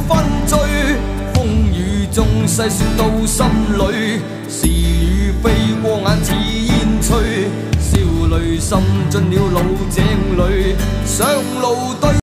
分醉，風雨中細說到心裏，是與非過眼似煙吹，笑淚滲進了老井裏，上路對。